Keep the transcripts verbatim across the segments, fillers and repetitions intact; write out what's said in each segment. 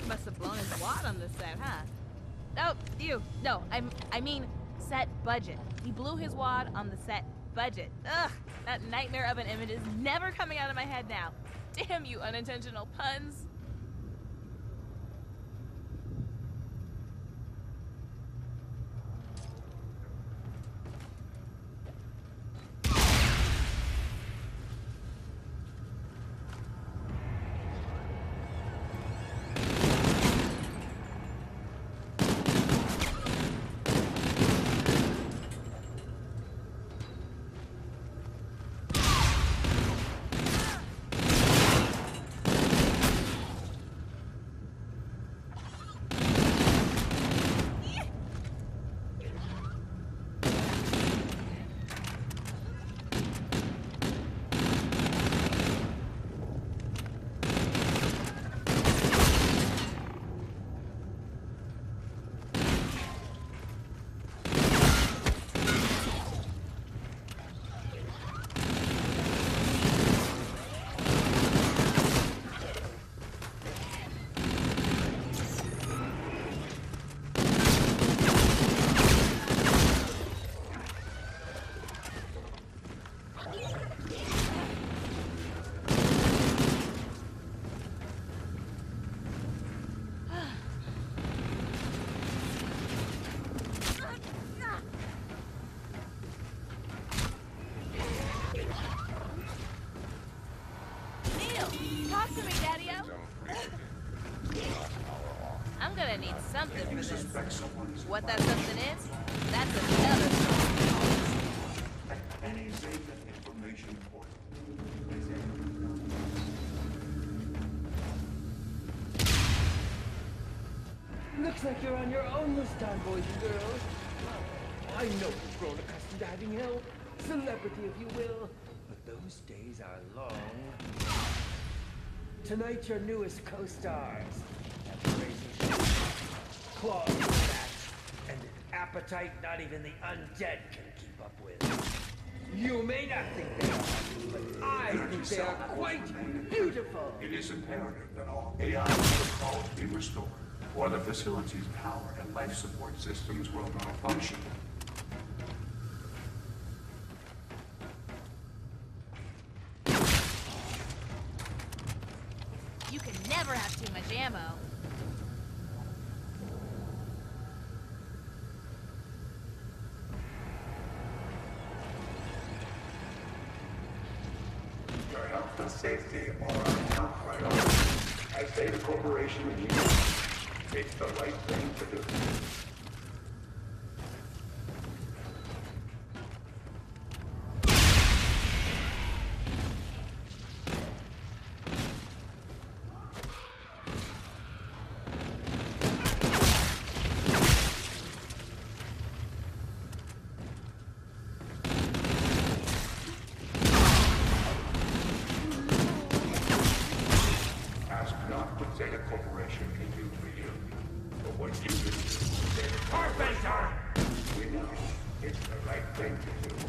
Must have blown his wad on the set, huh? Oh, you. No, I'm, I mean set budget. He blew his wad on the set budget. Ugh, that nightmare of an image is never coming out of my head now. Damn you unintentional puns. Talk to me, Daddy-O. I'm gonna need something for this. What that something is, that's another story. Any safe information port. Looks like you're on your own this time, boys and girls. Well, I know you've grown accustomed to having help, celebrity if you will, but those days are long. Tonight, your newest co-stars have crazy shoes, claws and bats, and an appetite not even the undead can keep up with. You may not think they are, but I think they are quite beautiful. It is imperative that all A I protocols be restored, or the facility's power and life support systems will malfunction. You can never have too much ammo. Your health and safety are our top priority. As Data Corporation engineers, it's the right thing to do. Ask not what Data Corporation can do for you, but what you can do for Data Carpenter! We know it's the right thing to do.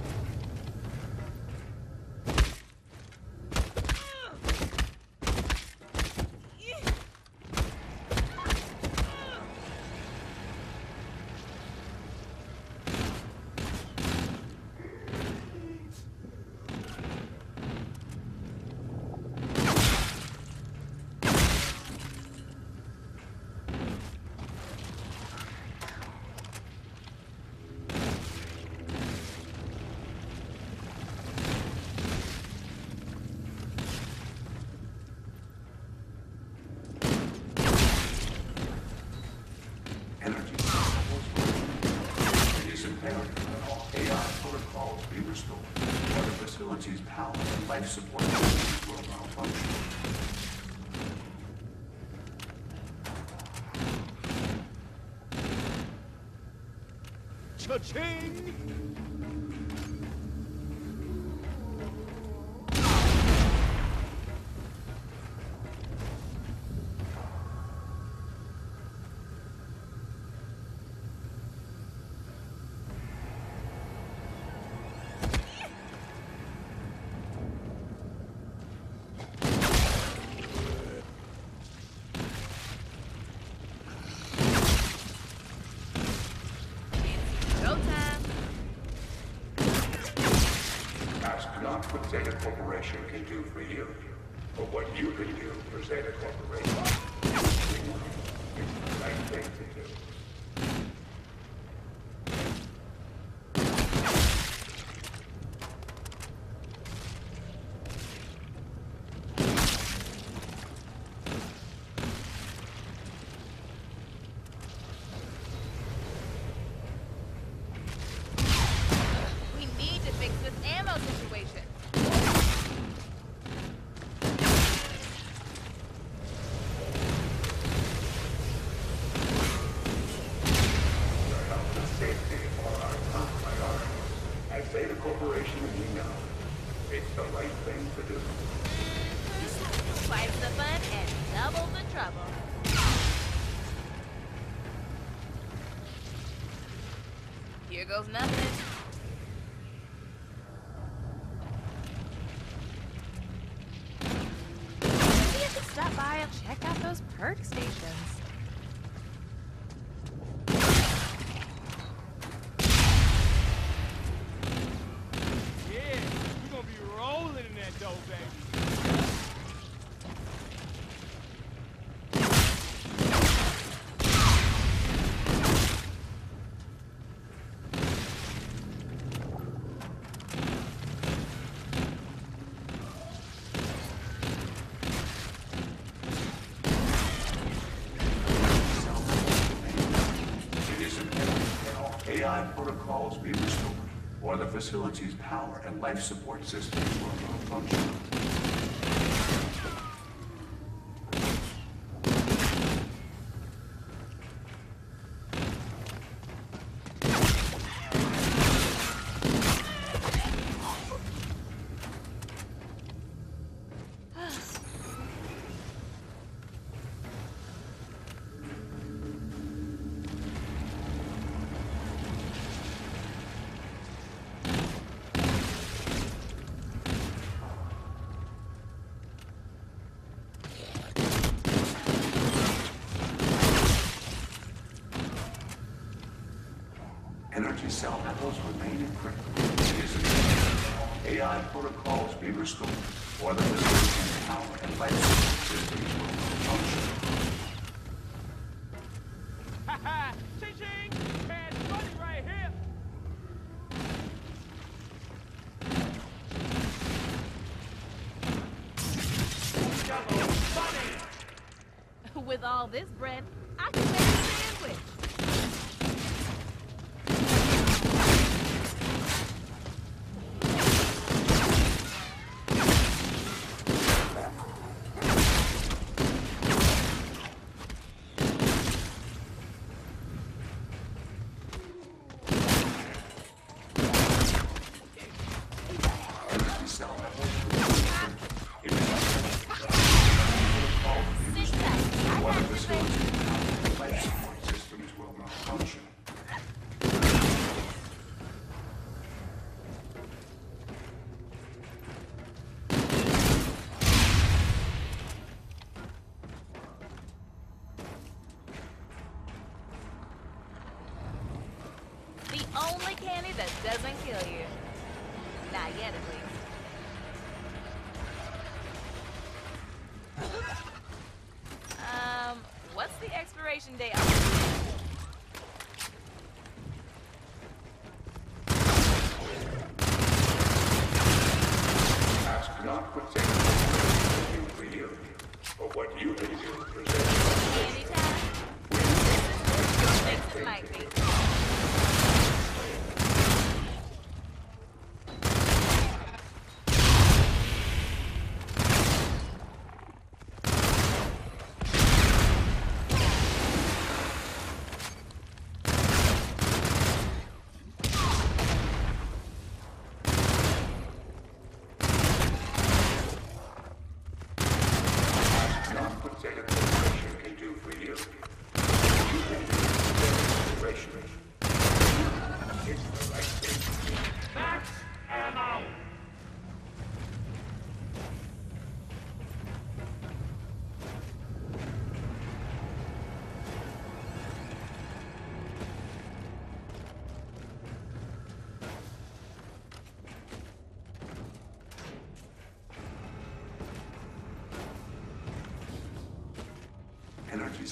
Energy levels. It is imperative that all A I protocols be restored, or the facility's power and life support systems will malfunction. Cha-ching! not what Zeta Corporation can do for you, but what you can do for Zeta Corporation. It's the right thing to do. Here goes nothing. Maybe I should stop by and check out those perk stations. Yeah, we're gonna be rolling in that dough, baby. A I protocols be restored, or the facility's power and life support systems will not function. Energy cell levels remain encrypted. It is essential A I protocols be restored, or the facility's power and life support systems will not function. Ha ha! Ching ching! Cash money right here! Yellow money! With all this bread, I can make a sandwich. Only candy that doesn't kill you. Not yet, at least. Um, what's the expiration date on this? Ask not what Zeta Corporation can do for you, but what you can do for Zeta. Anytime. This is what makes it might be.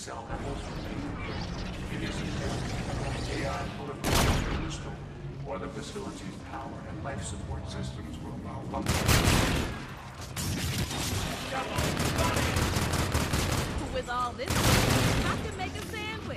cell levels remain encrypted. It is important. A I protocols be restored, or the facility's power and life support systems will malfunction. With all this, I could make a sandwich.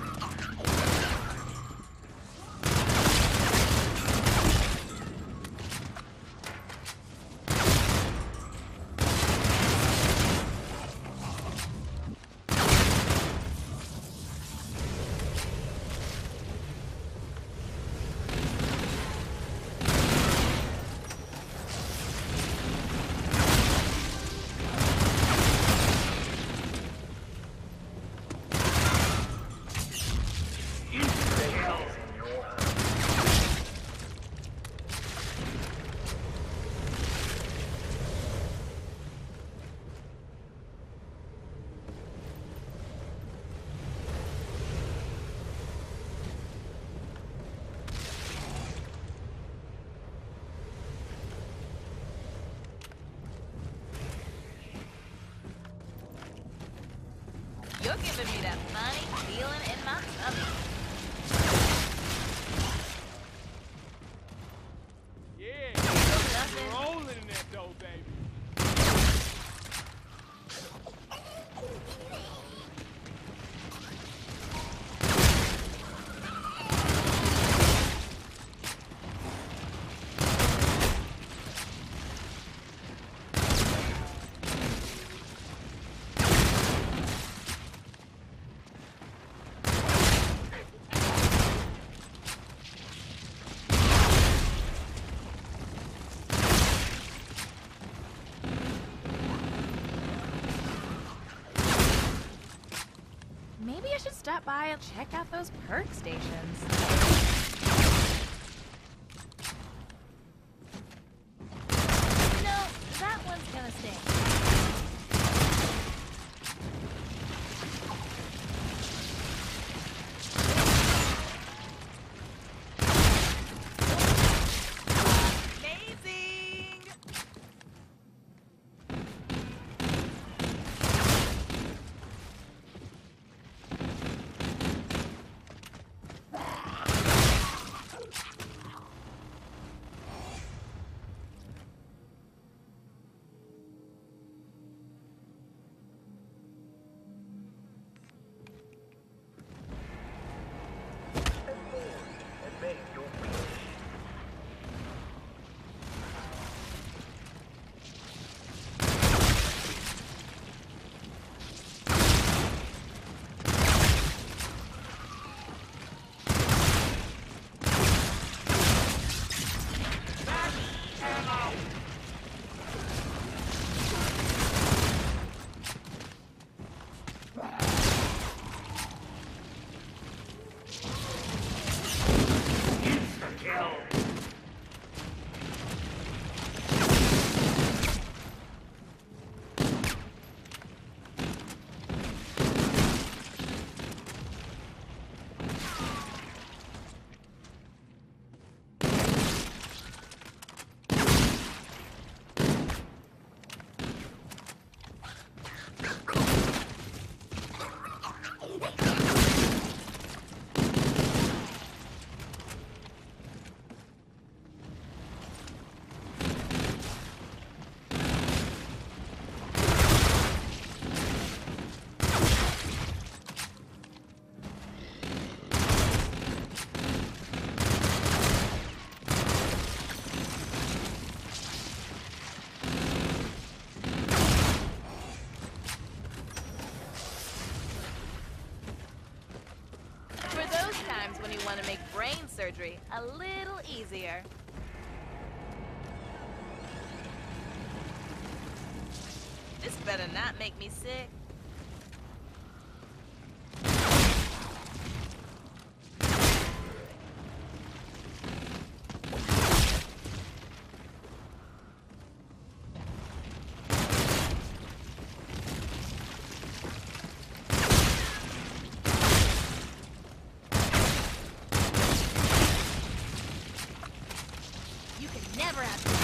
You're giving me that funny feeling in my tummy. Yeah, you're rolling in that dough, baby. Maybe I should stop by and check out those perk stations. No, that one's gonna stay. When you want to make brain surgery a little easier. This better not make me sick. Never have to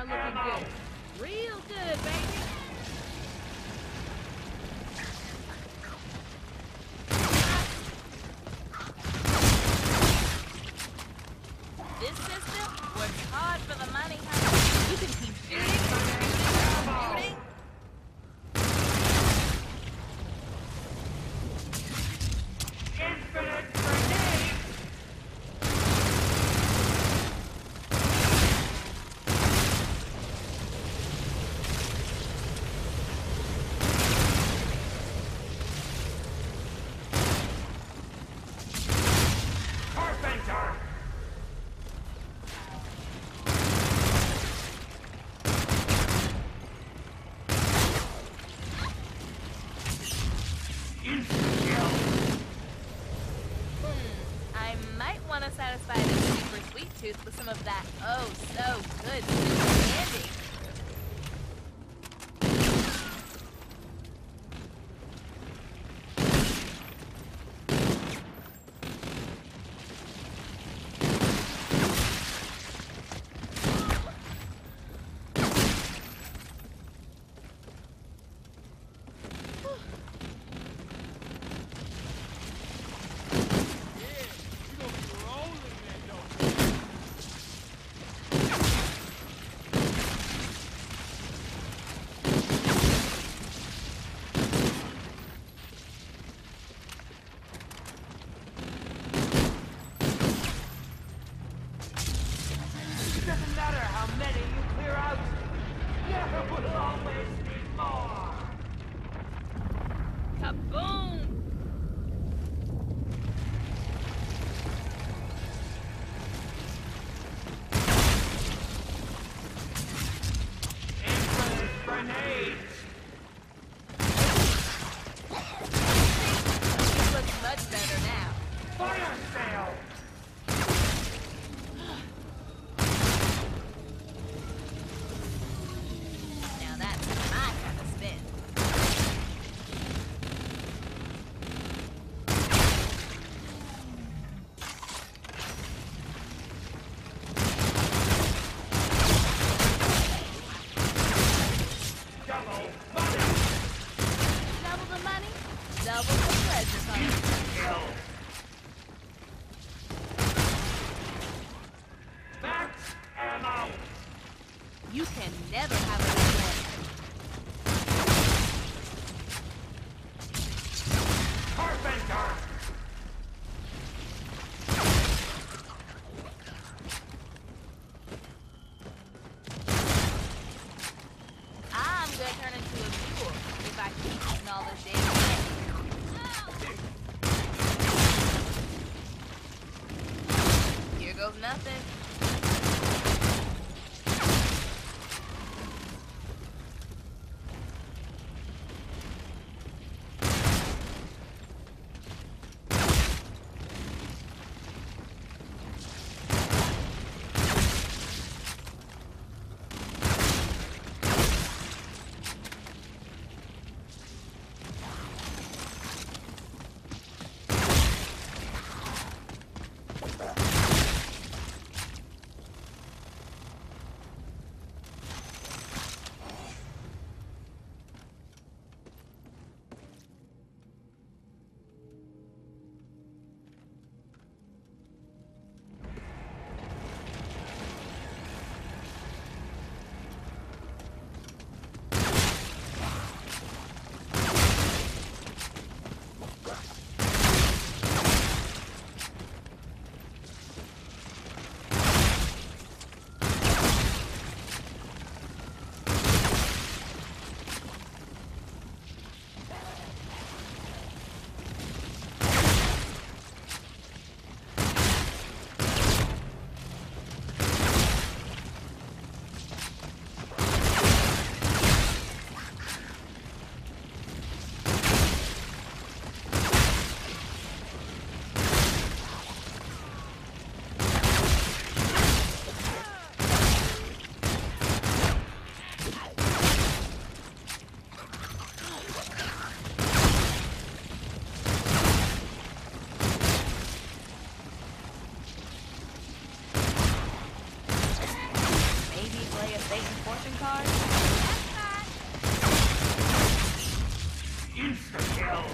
are looking good. Real good, baby. This system works hard for the money, honey. You can keep shooting, shooting. Infinite grenade! Carpenter! I might want to satisfy this super sweet tooth with some of that oh so good super candy. Doesn't matter how many you clear out, there will always be more! Kaboom! Infinite grenades! This looks much better now. Fire sale! Now that's my kind of spin. Double money! Double the money, double the pleasure, honey. Kill! Max ammo! You can never have a good one. Carpenter! I'm gonna turn into a mule if I keep eating all this damn candy. Here goes nothing. Satan's fortune card? Insta-kill!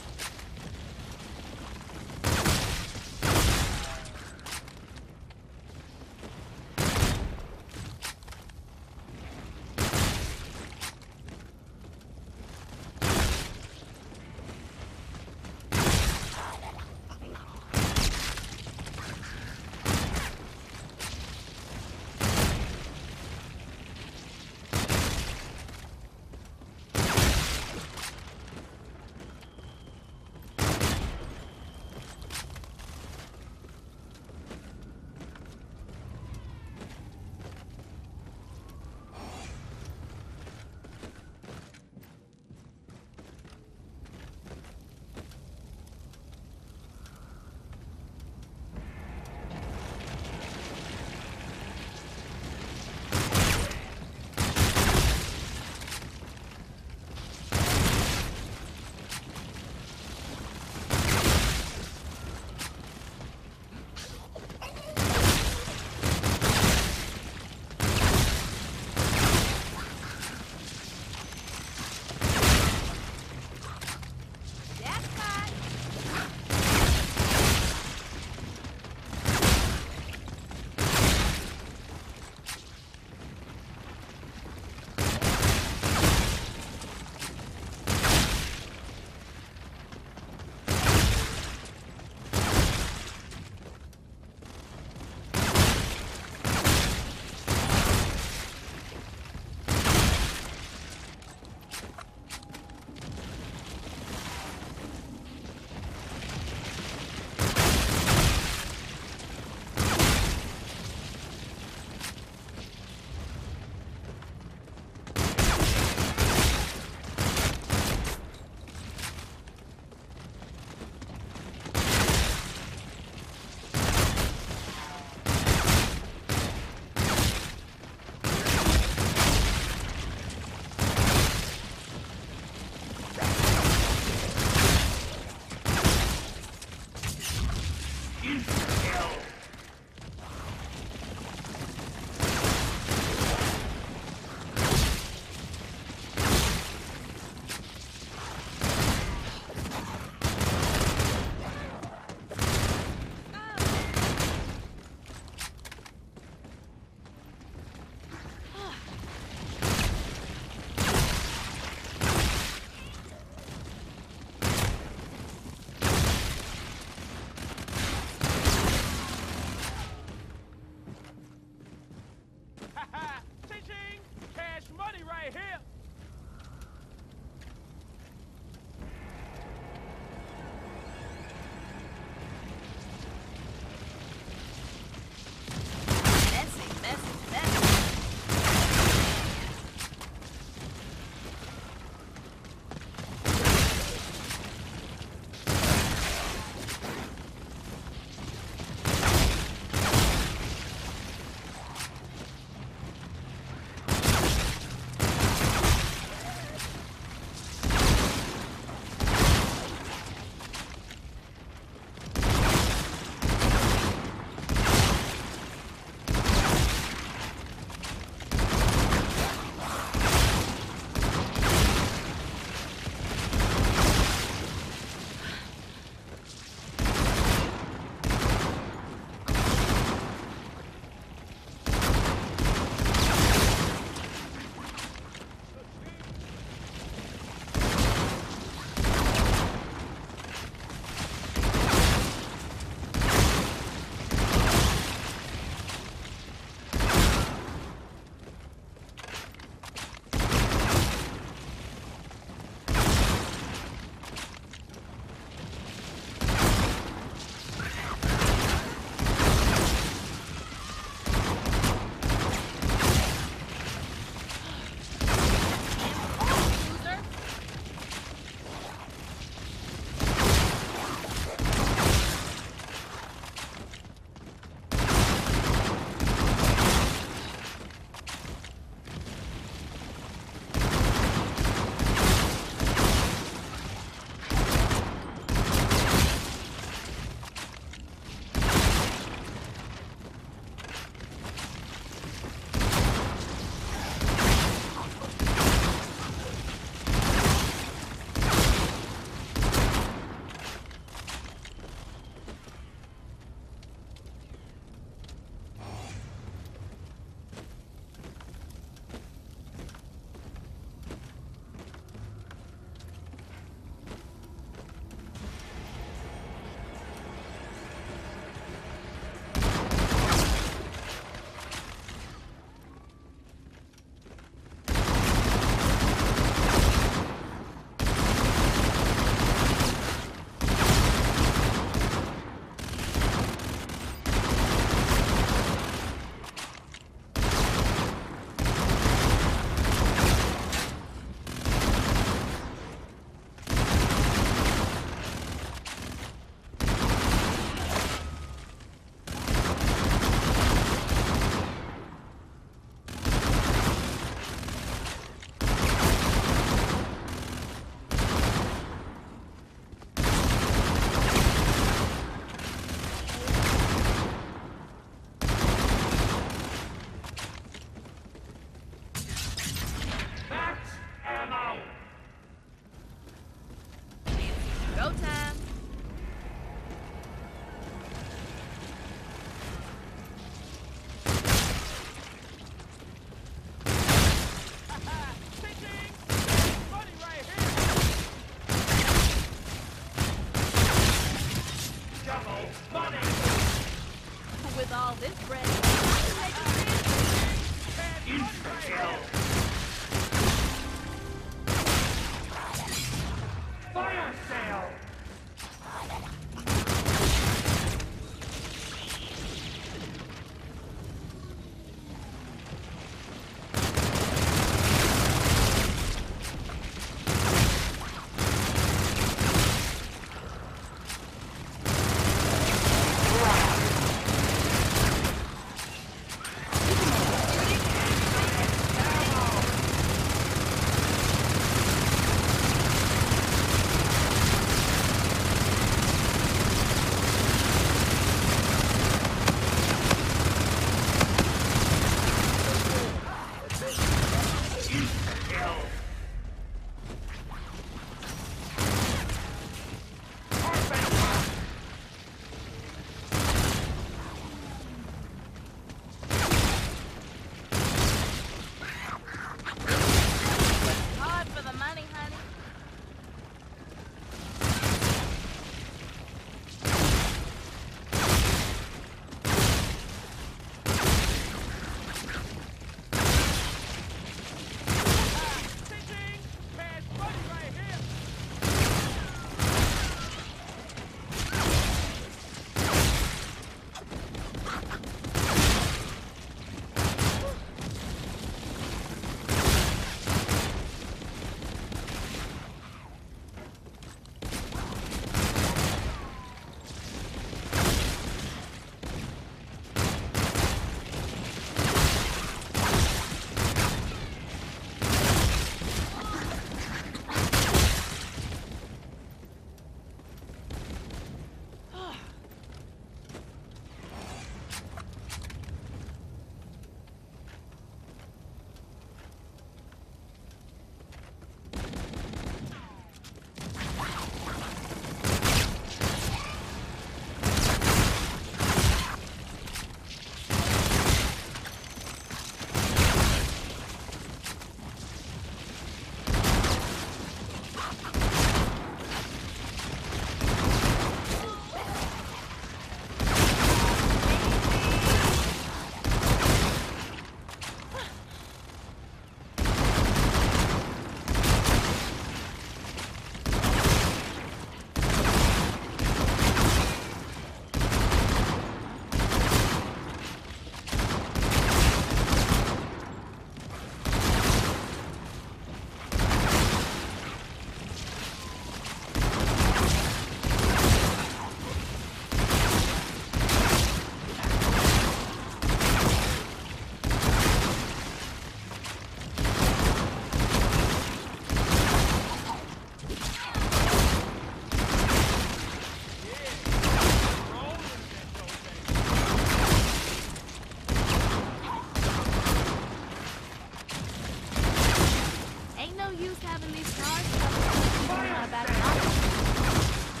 use having these stars stuff on my back pocket.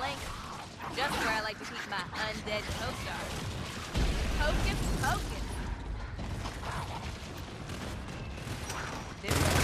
blank. Just where I like to keep my undead co-stars. Hocus pocus. This way.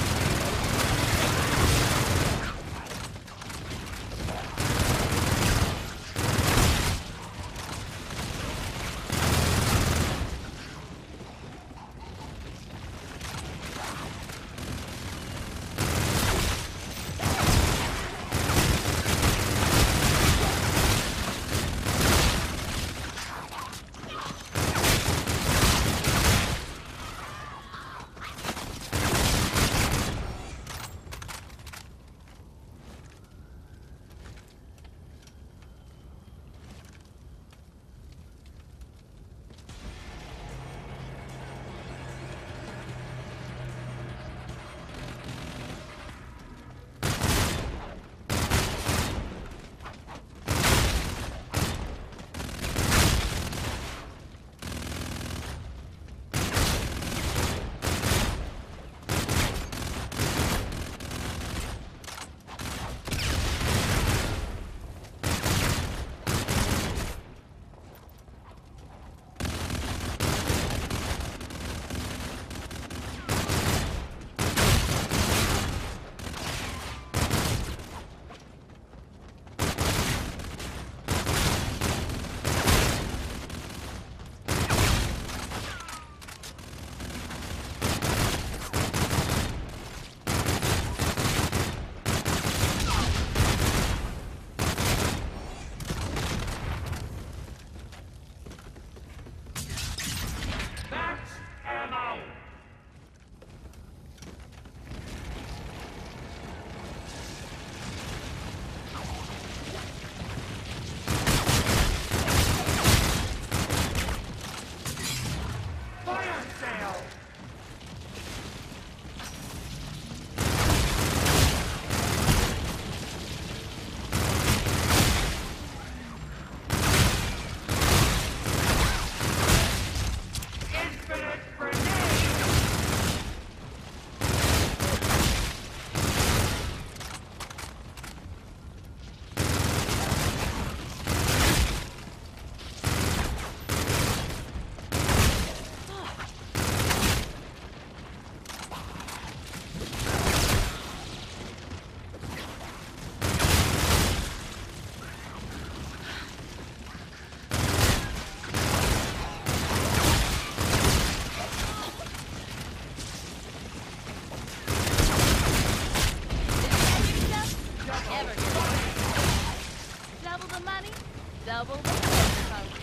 Double the focus.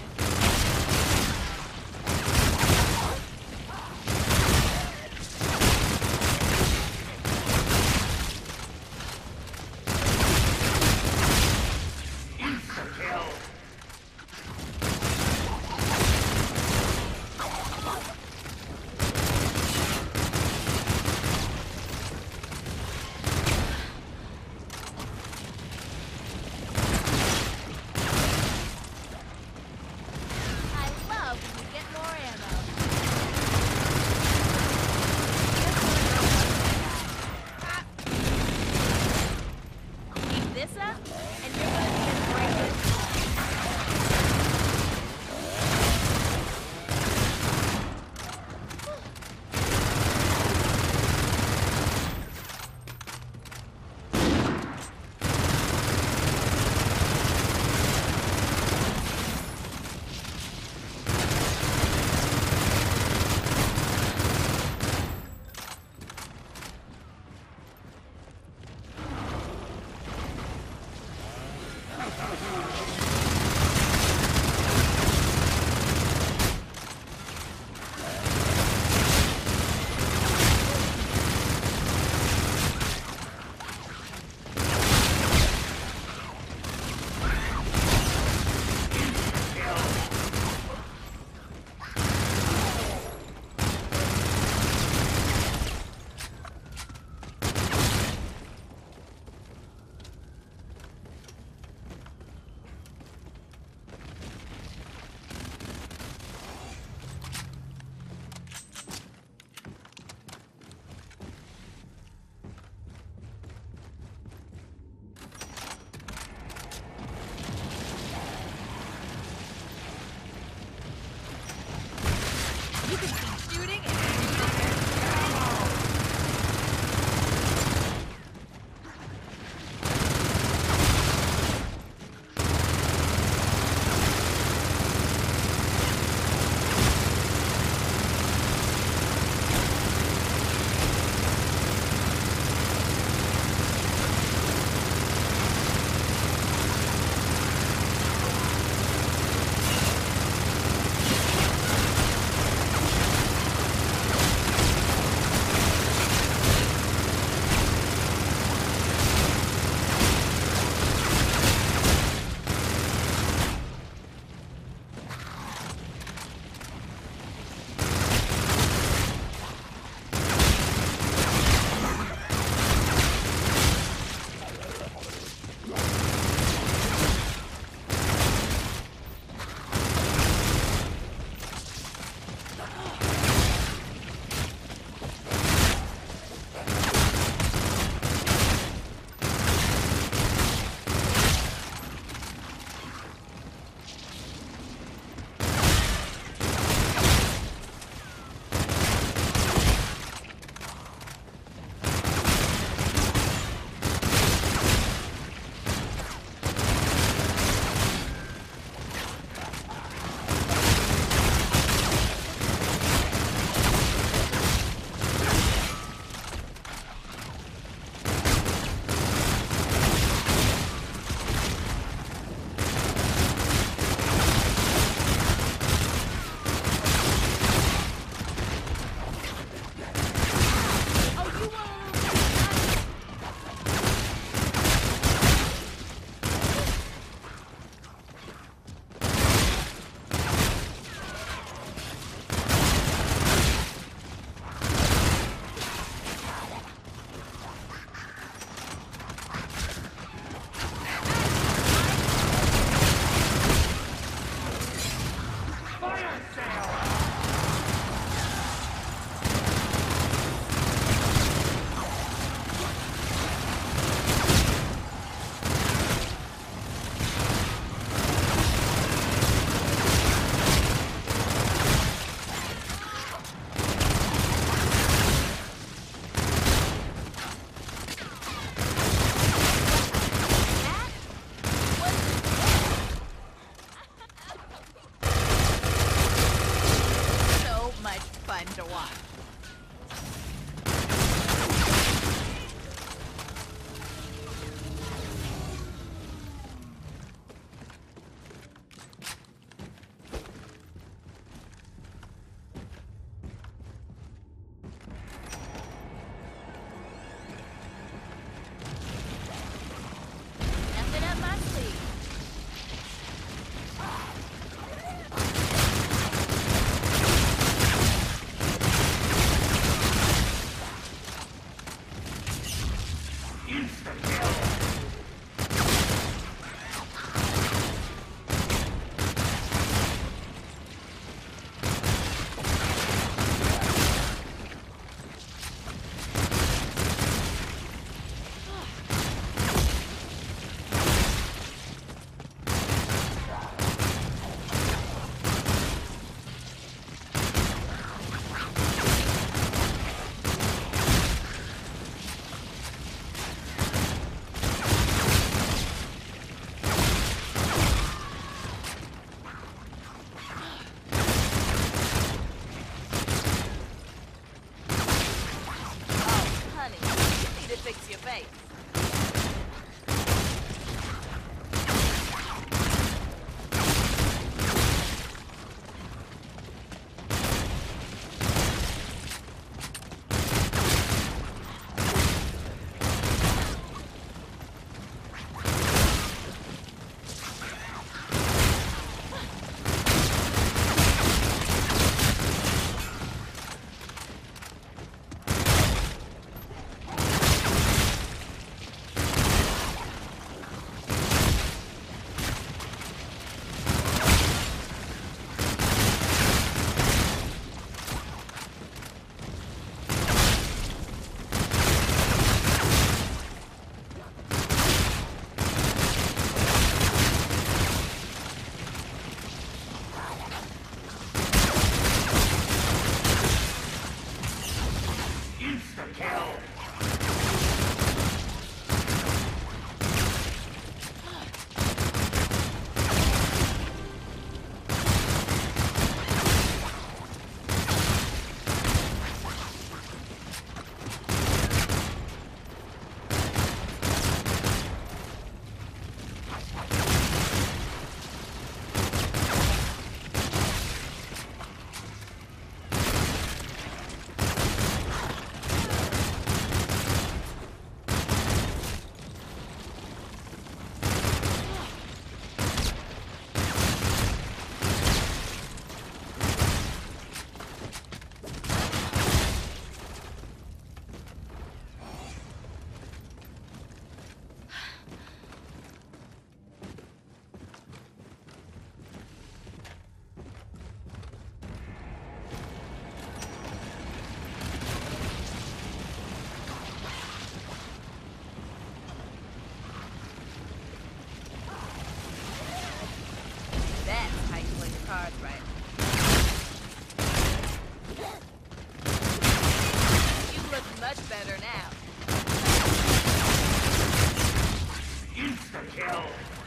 I cards right. You look much better now. Insta-kill!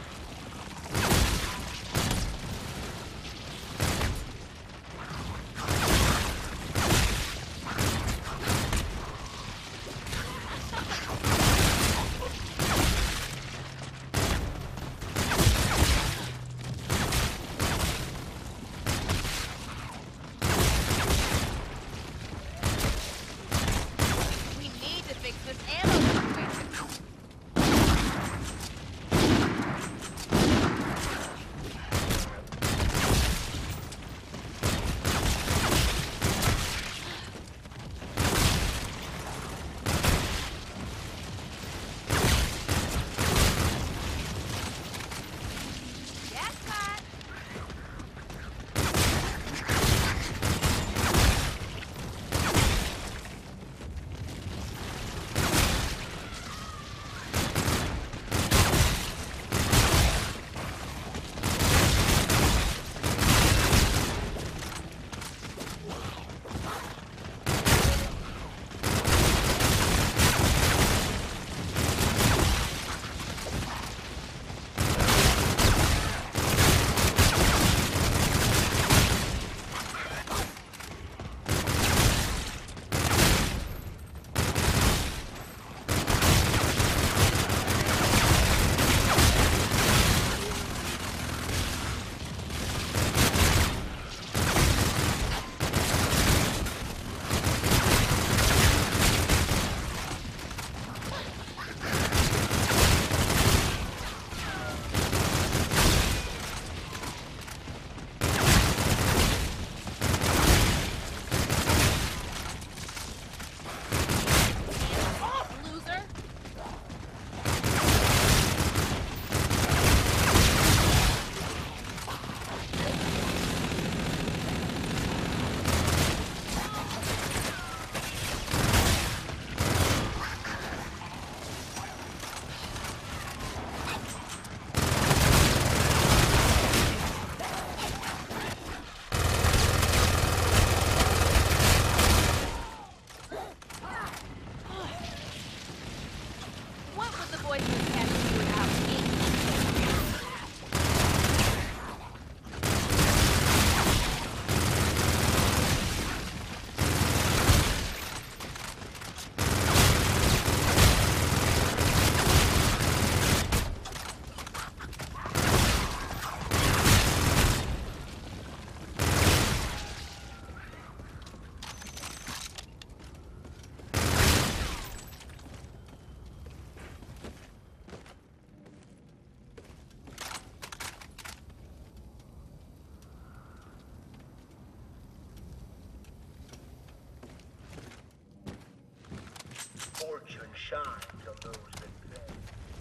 Fortune shines on those that play.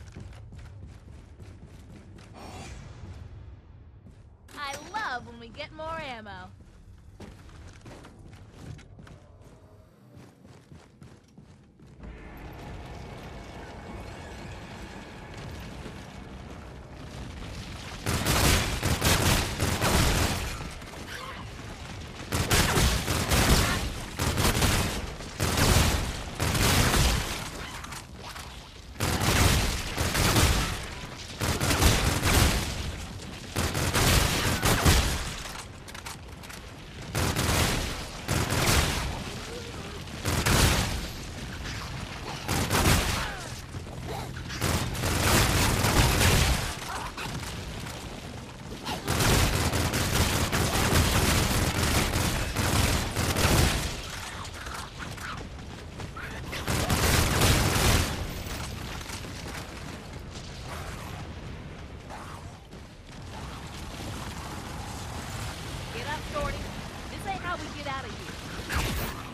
I love when we get more ammo. Get up, Shorty. This ain't how we get out of here.